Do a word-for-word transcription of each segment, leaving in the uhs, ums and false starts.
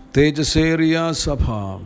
തേജസ്സേറിയ സഭ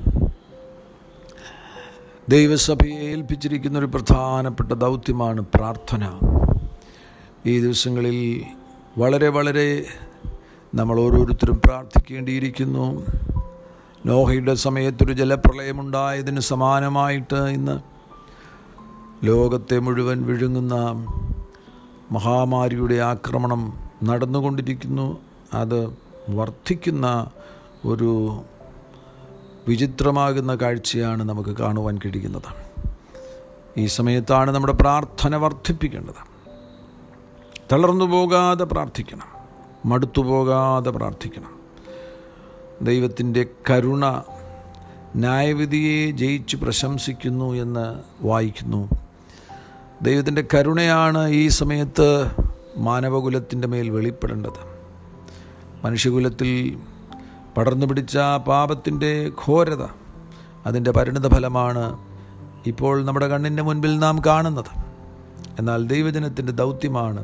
ദൈവസഭയെ ഏൽപ്പിച്ചിരിക്കുന്ന ഒരു പ്രധാനപ്പെട്ട ദൗത്യമാണ് പ്രാർത്ഥന. ഈ ദിവസങ്ങളിൽ വളരെ വളരെ നമ്മൾ ഓരോരുത്തരും പ്രാർത്ഥിക്കേണ്ടിയിരിക്കുന്നു. നോഹയുടെ സമയത്തൊരു ജലപ്രളയമുണ്ടായതിന് സമാനമായിട്ട് ഇന്ന് ലോകത്തെ മുഴുവൻ വിഴുങ്ങുന്ന മഹാമാരിയുടെ ആക്രമണം നടന്നുകൊണ്ടിരിക്കുന്നു. അത് വർദ്ധിക്കുന്ന ഒരു വിചിത്രമാകുന്ന കാഴ്ചയാണ് നമുക്ക് കാണുവാൻ കഴിയുന്നത്. ഈ സമയത്താണ് നമ്മുടെ പ്രാർത്ഥന വർദ്ധിപ്പിക്കേണ്ടത്. തളർന്നു പോകാതെ പ്രാർത്ഥിക്കണം, മടുത്തു പോകാതെ പ്രാർത്ഥിക്കണം. ദൈവത്തിൻ്റെ കരുണ ന്യായവിധിയെ ജയിച്ച് പ്രശംസിക്കുന്നു എന്ന് വായിക്കുന്നു. ദൈവത്തിൻ്റെ കരുണയാണ് ഈ സമയത്ത് മാനവകുലത്തിൻ്റെ മേൽ വെളിപ്പെടേണ്ടത്. മനുഷ്യകുലത്തിൽ പടർന്നു പിടിച്ച പാപത്തിൻ്റെ ഘോരത, അതിൻ്റെ പരിണിത ഫലമാണ് ഇപ്പോൾ നമ്മുടെ കണ്ണിൻ്റെ മുൻപിൽ നാം കാണുന്നത്. എന്നാൽ ദൈവജനത്തിൻ്റെ ദൗത്യമാണ്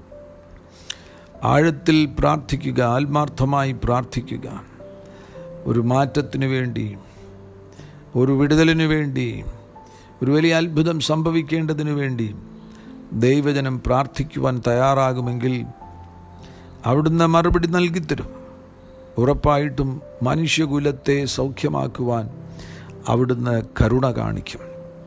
ആഴത്തിൽ പ്രാർത്ഥിക്കുക, ആത്മാർത്ഥമായി പ്രാർത്ഥിക്കുക. ഒരു മാറ്റത്തിനു വേണ്ടി, ഒരു വിടുതലിനു വേണ്ടി, ഒരു വലിയ അത്ഭുതം സംഭവിക്കേണ്ടതിനു വേണ്ടി ദൈവജനം പ്രാർത്ഥിക്കുവാൻ തയ്യാറാകുമെങ്കിൽ അവിടുന്ന് മറുപടി നൽകിത്തരും. ഉറപ്പായിട്ടും മനുഷ്യകുലത്തെ സൗഖ്യമാക്കുവാൻ അവിടുന്ന് കരുണ കാണിക്കും.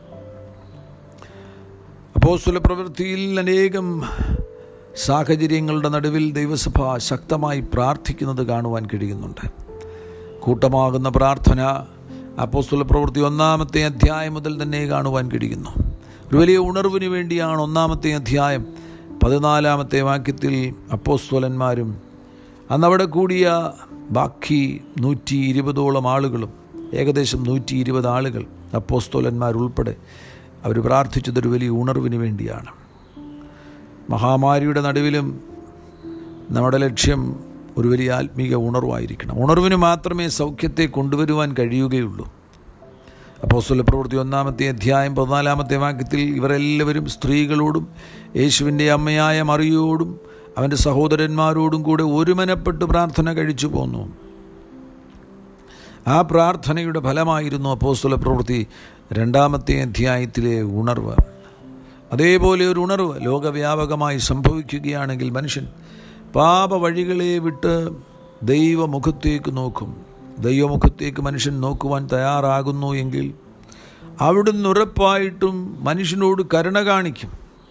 അപ്പോസ്തല പ്രവൃത്തിയിൽ അനേകം സാഹചര്യങ്ങളുടെ നടുവിൽ ദൈവസഭ ശക്തമായി പ്രാർത്ഥിക്കുന്നത് കാണുവാൻ കഴിയുന്നുണ്ട്. കൂട്ടമാകുന്ന പ്രാർത്ഥന അപ്പോസ്തല പ്രവൃത്തി ഒന്നാമത്തെ അധ്യായം മുതൽ തന്നെ കാണുവാൻ കഴിയുന്നു. ഒരു വലിയ ഉണർവിന് വേണ്ടിയാണ് ഒന്നാമത്തെ അധ്യായം പതിനാലാമത്തെ വാക്യത്തിൽ അപ്പോസ്തലന്മാരും അന്നവിടെ കൂടിയ ബാക്കി നൂറ്റി ഇരുപതോളം ആളുകളും, ഏകദേശം നൂറ്റി ഇരുപത് ആളുകൾ അപ്പോസ്തലന്മാരുൾപ്പെടെ അവർ പ്രാർത്ഥിച്ചതൊരു വലിയ ഉണർവിന് വേണ്ടിയാണ്. മഹാമാരിയുടെ നടുവിലും നമ്മുടെ ലക്ഷ്യം ഒരു വലിയ ആത്മീക ഉണർവായിരിക്കണം. ഉണർവിന് മാത്രമേ സൗഖ്യത്തെ കൊണ്ടുവരുവാൻ കഴിയുകയുള്ളൂ. അപ്പോസ്തല പ്രവൃത്തി ഒന്നാമത്തെ അധ്യായം പതിനാലാമത്തെ വാക്യത്തിൽ ഇവരെല്ലാവരും സ്ത്രീകളോടും യേശുവിൻ്റെ അമ്മയായ മറിയോടും അവൻ്റെ സഹോദരന്മാരോടും കൂടെ ഒരുമനപ്പെട്ട് പ്രാർത്ഥന കഴിച്ചു പോന്നു. ആ പ്രാർത്ഥനയുടെ ഫലമായിരുന്നു അപ്പോസ്തല പ്രവൃത്തി രണ്ടാമത്തെ അധ്യായത്തിലെ ഉണർവ്. അതേപോലെ ഒരു ഉണർവ് ലോകവ്യാപകമായി സംഭവിക്കുകയാണെങ്കിൽ മനുഷ്യൻ പാപ വഴികളെ വിട്ട് ദൈവമുഖത്തേക്ക് നോക്കും. ദൈവമുഖത്തേക്ക് മനുഷ്യൻ നോക്കുവാൻ തയ്യാറാകുന്നു എങ്കിൽ അവിടുന്ന് ഉറപ്പായിട്ടും മനുഷ്യനോട് കരുണ കാണിക്കും.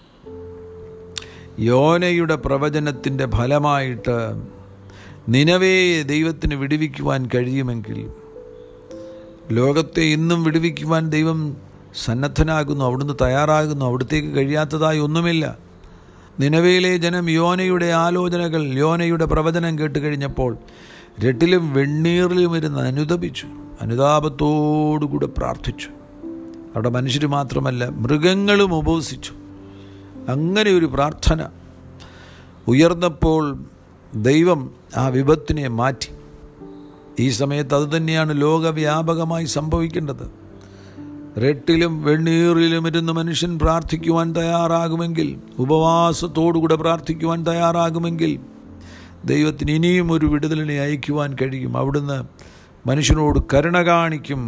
യോനയുടെ പ്രവചനത്തിൻ്റെ ഫലമായിട്ട് നിനവയെ ദൈവത്തിന് വിടുവിക്കുവാൻ കഴിയുമെങ്കിൽ ലോകത്തെ ഇന്നും വിടുവിക്കുവാൻ ദൈവം സന്നദ്ധനാകുന്നു, അവിടുന്ന് തയ്യാറാകുന്നു. അവിടത്തേക്ക് കഴിയാത്തതായി ഒന്നുമില്ല. നിനവയിലെ ജനം യോനയുടെ ആലോചനകൾ, യോനയുടെ പ്രവചനം കേട്ട് കഴിഞ്ഞപ്പോൾ രട്ടിലും വെണ്ണീറിലും ഇരുന്ന് അനുതപിച്ചു, അനുതാപത്തോടുകൂടെ പ്രാർത്ഥിച്ചു. അവിടെ മനുഷ്യർ മാത്രമല്ല, മൃഗങ്ങളും ഉപവസിച്ചു. അങ്ങനെ ഒരു പ്രാർത്ഥന ഉയർന്നപ്പോൾ ദൈവം ആ വിപത്തിനെ മാറ്റി. ഈ സമയത്ത് അതുതന്നെയാണ് ലോകവ്യാപകമായി സംഭവിക്കേണ്ടത്. രട്ടിലും വെണ്ണീറിലും ഇരുന്ന് മനുഷ്യൻ പ്രാർത്ഥിക്കുവാൻ തയ്യാറാകുമെങ്കിൽ, ഉപവാസത്തോടുകൂടെ പ്രാർത്ഥിക്കുവാൻ തയ്യാറാകുമെങ്കിൽ ദൈവത്തിന് ഇനിയും ഒരു വിടുതലിനെ അയക്കുവാൻ കഴിയും. അവിടുന്ന് മനുഷ്യനോട് കരുണ കാണിക്കും.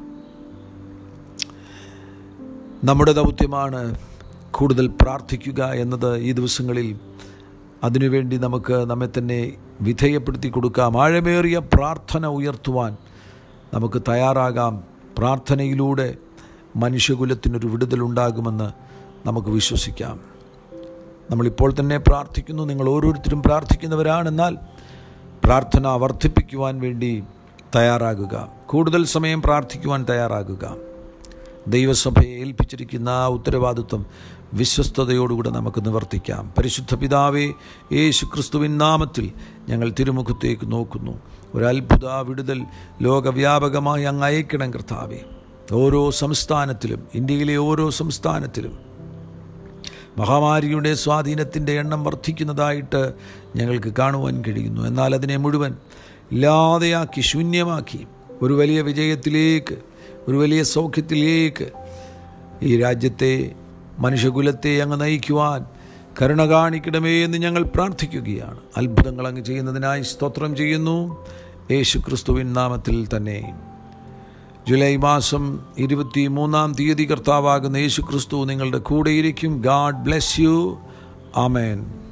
നമ്മുടെ ദൗത്യമാണ് കൂടുതൽ പ്രാർത്ഥിക്കുക എന്നത്. ഈ ദിവസങ്ങളിൽ അതിനുവേണ്ടി നമുക്ക് നമ്മെ തന്നെ വിധേയപ്പെടുത്തി കൊടുക്കാം. ആഴമേറിയ പ്രാർത്ഥന ഉയർത്തുവാൻ നമുക്ക് തയ്യാറാകാം. പ്രാർത്ഥനയിലൂടെ മനുഷ്യകുലത്തിനൊരു വിടുതലുണ്ടാകുമെന്ന് നമുക്ക് വിശ്വസിക്കാം. നമ്മളിപ്പോൾ തന്നെ പ്രാർത്ഥിക്കുന്നു, നിങ്ങൾ ഓരോരുത്തരും പ്രാർത്ഥിക്കുന്നവരാണെന്നാൽ പ്രാർത്ഥന വർദ്ധിപ്പിക്കുവാൻ വേണ്ടി തയ്യാറാകുക. കൂടുതൽ സമയം പ്രാർത്ഥിക്കുവാൻ തയ്യാറാകുക. ദൈവസഭയെ ഏൽപ്പിച്ചിരിക്കുന്ന ആ ഉത്തരവാദിത്വം വിശ്വസ്തയോടുകൂടെ നമുക്ക് നിവർത്തിക്കാം. പരിശുദ്ധ പിതാവേ, യേശു ക്രിസ്തുവിൻ നാമത്തിൽ ഞങ്ങൾ തിരുമുഖത്തേക്ക് നോക്കുന്നു. ഒരത്ഭുത വിടുതൽ ലോകവ്യാപകമായി അങ്ങ് അയക്കണം കർത്താവേ. ഓരോ സംസ്ഥാനത്തിലും, ഇന്ത്യയിലെ ഓരോ സംസ്ഥാനത്തിലും മഹാമാരിയുടെ സ്വാധീനത്തിൻ്റെ എണ്ണം വർദ്ധിക്കുന്നതായിട്ട് ഞങ്ങൾക്ക് കാണുവാൻ കഴിയുന്നു. എന്നാൽ അതിനെ മുഴുവൻ ഇല്ലാതെയാക്കി, ശൂന്യമാക്കി ഒരു വലിയ വിജയത്തിലേക്ക്, ഒരു വലിയ സൗഖ്യത്തിലേക്ക് ഈ രാജ്യത്തെ, മനുഷ്യകുലത്തെ അങ്ങ് നയിക്കുവാൻ കരുണ കാണിക്കണമേ എന്ന് ഞങ്ങൾ പ്രാർത്ഥിക്കുകയാണ്. അത്ഭുതങ്ങൾ അങ്ങ് ചെയ്യുന്നതിനായി സ്തോത്രം ചെയ്യുന്നു. യേശു ക്രിസ്തുവിൻ നാമത്തിൽ തന്നെ. ജൂലൈ മാസം ഇരുപത്തി മൂന്നാം തീയതി കർത്താവാകുന്ന യേശു ക്രിസ്തു നിങ്ങളുടെ കൂടെയിരിക്കും. God bless you. ആമേൻ.